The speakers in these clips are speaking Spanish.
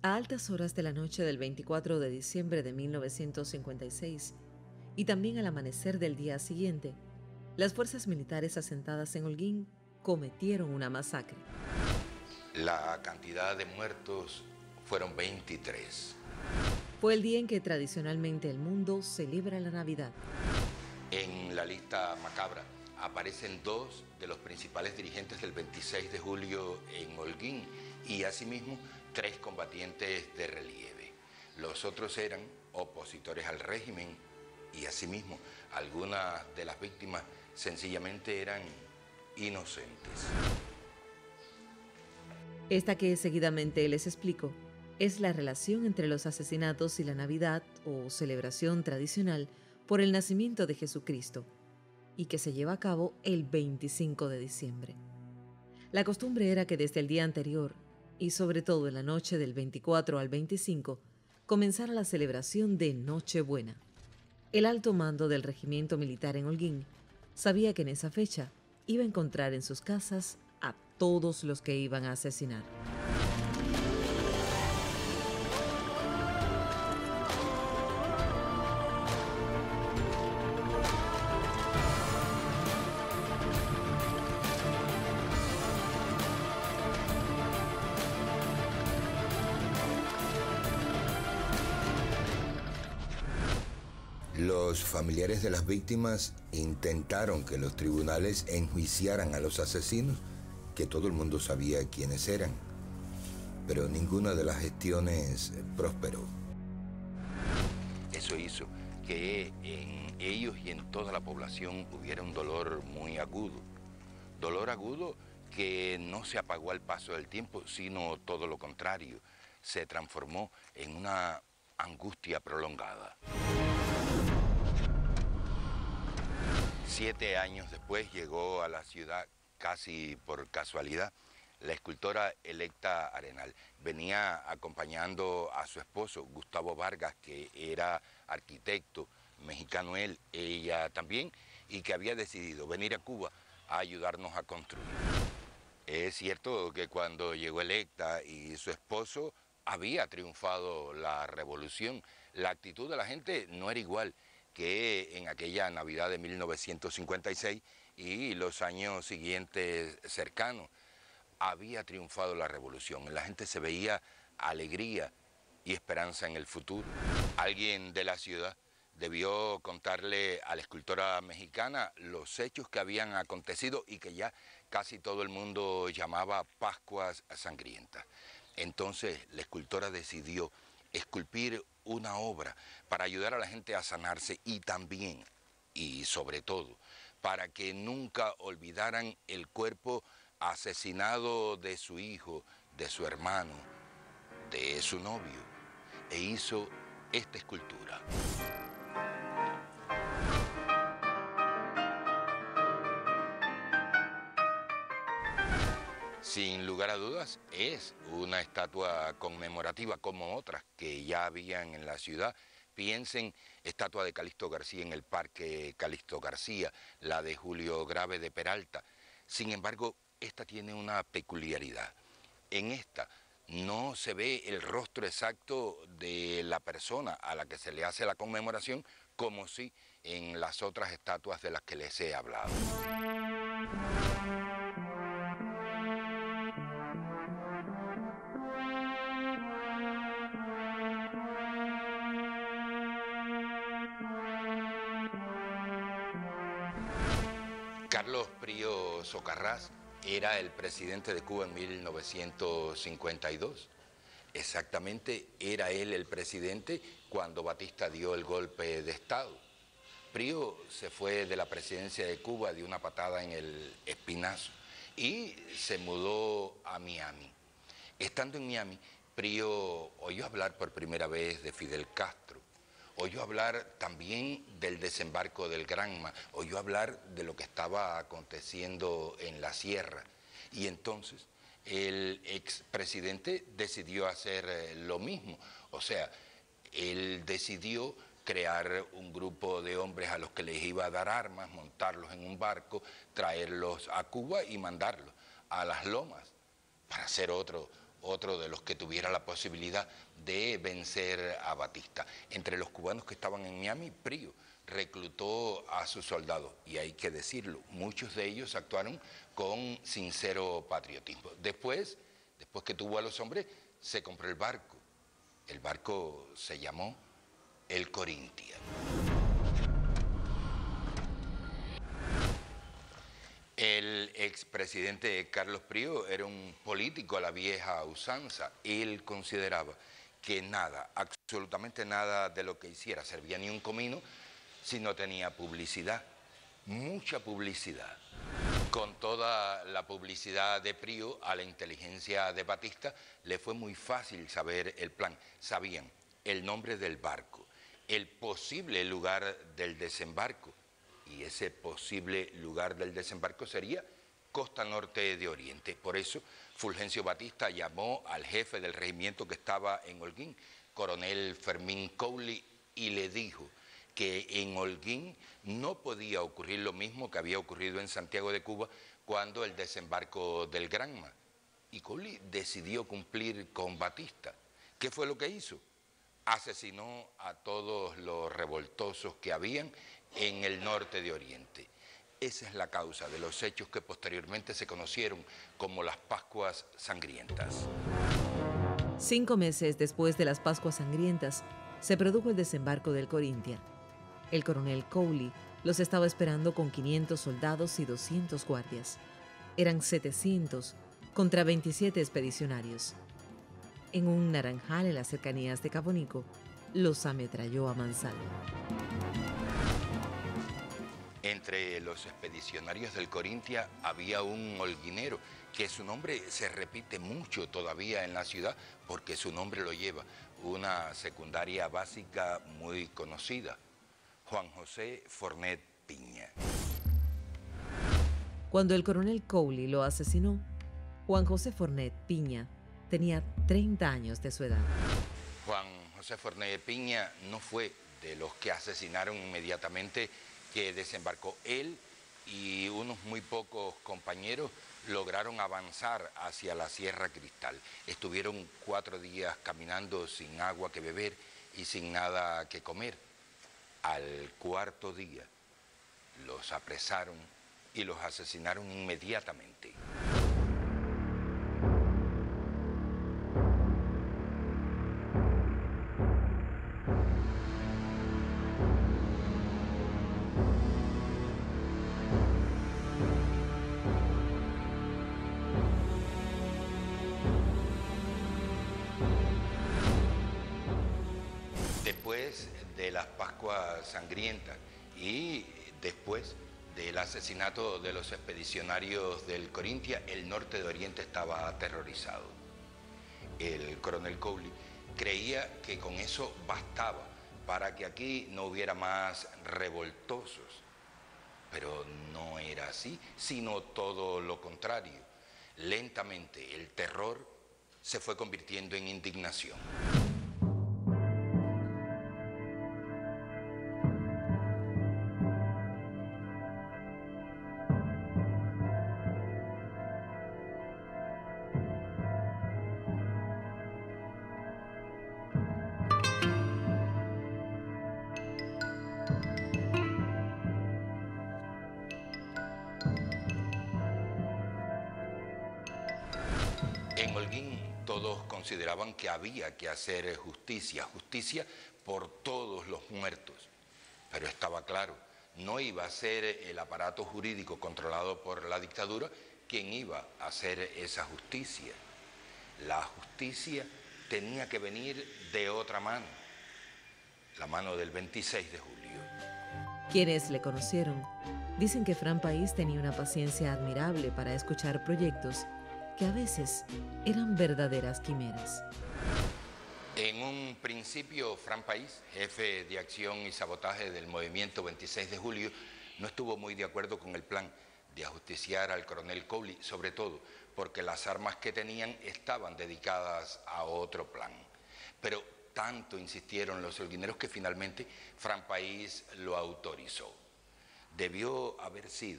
A altas horas de la noche del 24 de diciembre de 1956 y también al amanecer del día siguiente, las fuerzas militares asentadas en Holguín cometieron una masacre. La cantidad de muertos fueron 23. Fue el día en que tradicionalmente el mundo celebra la Navidad. En la lista macabra aparecen dos de los principales dirigentes del 26 de julio en Holguín y asimismo 3 combatientes de relieve. Los otros eran opositores al régimen y asimismo algunas de las víctimas sencillamente eran inocentes. Esta que seguidamente les explico es la relación entre los asesinatos y la Navidad o celebración tradicional por el nacimiento de Jesucristo y que se lleva a cabo el 25 de diciembre. La costumbre era que desde el día anterior y sobre todo en la noche del 24 al 25 comenzara la celebración de Nochebuena. El alto mando del regimiento militar en Holguín sabía que en esa fecha iba a encontrar en sus casas a todos los que iban a asesinar. Los familiares de las víctimas intentaron que los tribunales enjuiciaran a los asesinos, que todo el mundo sabía quiénes eran, pero ninguna de las gestiones prosperó. Eso hizo que en ellos y en toda la población hubiera un dolor muy agudo. Dolor agudo que no se apagó al paso del tiempo, sino todo lo contrario, se transformó en una angustia prolongada. 7 años después llegó a la ciudad, casi por casualidad, la escultora Electa Arenal. Venía acompañando a su esposo, Gustavo Vargas, que era arquitecto mexicano él, ella también, y que había decidido venir a Cuba a ayudarnos a construir. Es cierto que cuando llegó Electa y su esposo había triunfado la revolución. La actitud de la gente no era igual que en aquella Navidad de 1956 y los años siguientes cercanos. Había triunfado la revolución, en la gente se veía alegría y esperanza en el futuro. Alguien de la ciudad debió contarle a la escultora mexicana los hechos que habían acontecido y que ya casi todo el mundo llamaba Pascuas Sangrientas. Entonces la escultora decidió esculpir una obra para ayudar a la gente a sanarse y también, y sobre todo, para que nunca olvidaran el cuerpo asesinado de su hijo, de su hermano, de su novio, e hizo esta escultura. Sin lugar a dudas, es una estatua conmemorativa como otras que ya habían en la ciudad. Piensen, estatua de Calixto García en el Parque Calixto García, la de Julio Grave de Peralta. Sin embargo, esta tiene una peculiaridad. En esta no se ve el rostro exacto de la persona a la que se le hace la conmemoración, como sí en las otras estatuas de las que les he hablado. Carlos Prío Socarrás era el presidente de Cuba en 1952. Exactamente, era él el presidente cuando Batista dio el golpe de Estado. Prío se fue de la presidencia de Cuba de una patada en el espinazo y se mudó a Miami. Estando en Miami, Prío oyó hablar por primera vez de Fidel Castro. Oyó hablar también del desembarco del Granma, oyó hablar de lo que estaba aconteciendo en la sierra. Y entonces el expresidente decidió hacer lo mismo. O sea, él decidió crear un grupo de hombres a los que les iba a dar armas, montarlos en un barco, traerlos a Cuba y mandarlos a las lomas para hacer otro otro de los que tuviera la posibilidad de vencer a Batista. Entre los cubanos que estaban en Miami, Prío reclutó a sus soldados, y hay que decirlo, muchos de ellos actuaron con sincero patriotismo. Después que tuvo a los hombres, se compró el barco. El barco se llamó el Corintia. El expresidente Carlos Prío era un político a la vieja usanza. Él consideraba que nada, absolutamente nada de lo que hiciera servía ni un comino si no tenía publicidad, mucha publicidad. Con toda la publicidad de Prío, a la inteligencia de Batista le fue muy fácil saber el plan. Sabían el nombre del barco, el posible lugar del desembarco, y ese posible lugar del desembarco sería costa norte de Oriente. Por eso Fulgencio Batista llamó al jefe del regimiento que estaba en Holguín, coronel Fermín Cowley, y le dijo que en Holguín no podía ocurrir lo mismo que había ocurrido en Santiago de Cuba cuando el desembarco del Granma. Y Cowley decidió cumplir con Batista. ¿Qué fue lo que hizo? Asesinó a todos los revoltosos que habían en el norte de Oriente. Esa es la causa de los hechos que posteriormente se conocieron como las Pascuas Sangrientas. 5 meses después de las Pascuas Sangrientas, se produjo el desembarco del Corintia. El coronel Cowley los estaba esperando con 500 soldados y 200 guardias. Eran 700 contra 27 expedicionarios. En un naranjal en las cercanías de Cabonico, los ametralló a mansalva. Entre los expedicionarios del Corintia había un holguinero, que su nombre se repite mucho todavía en la ciudad porque su nombre lo lleva una secundaria básica muy conocida, Juan José Fornet Piña. Cuando el coronel Cowley lo asesinó, Juan José Fornet Piña tenía 30 años de su edad. Juan José Fornet Piña no fue de los que asesinaron inmediatamente que desembarcó. Él y unos muy pocos compañeros lograron avanzar hacia la Sierra Cristal. Estuvieron 4 días caminando sin agua que beber y sin nada que comer. Al 4.º día los apresaron y los asesinaron inmediatamente. Después de las Pascuas Sangrientas y después del asesinato de los expedicionarios del Corintia, el norte de Oriente estaba aterrorizado. El coronel Cowley creía que con eso bastaba para que aquí no hubiera más revoltosos, pero no era así, sino todo lo contrario. Lentamente el terror se fue convirtiendo en indignación. En Holguín todos consideraban que había que hacer justicia, justicia por todos los muertos. Pero estaba claro, no iba a ser el aparato jurídico controlado por la dictadura quien iba a hacer esa justicia. La justicia tenía que venir de otra mano, la mano del 26 de julio. Quienes le conocieron dicen que Fran País tenía una paciencia admirable para escuchar proyectos que a veces eran verdaderas quimeras. En un principio, Fran País, jefe de acción y sabotaje del movimiento 26 de julio, no estuvo muy de acuerdo con el plan de ajusticiar al coronel Cowley, sobre todo porque las armas que tenían estaban dedicadas a otro plan. Pero tanto insistieron los holguineros que finalmente Fran País lo autorizó. Debió haber sido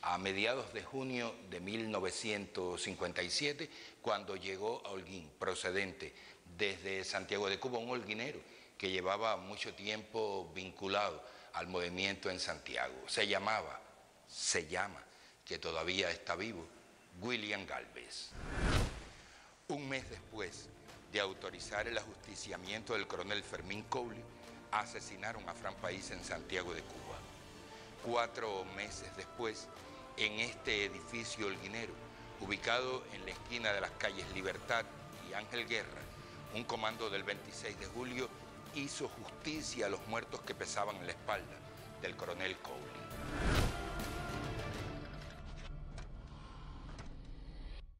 a mediados de junio de 1957, cuando llegó a Holguín, procedente desde Santiago de Cuba, un holguinero que llevaba mucho tiempo vinculado al movimiento en Santiago. Se llama, que todavía está vivo, William Gálvez. Un mes después de autorizar el ajusticiamiento del coronel Fermín Cooley, asesinaron a Fran País en Santiago de Cuba. 4 meses después, en este edificio holguinero, ubicado en la esquina de las calles Libertad y Ángel Guerra, un comando del 26 de julio hizo justicia a los muertos que pesaban en la espalda del coronel Cooley.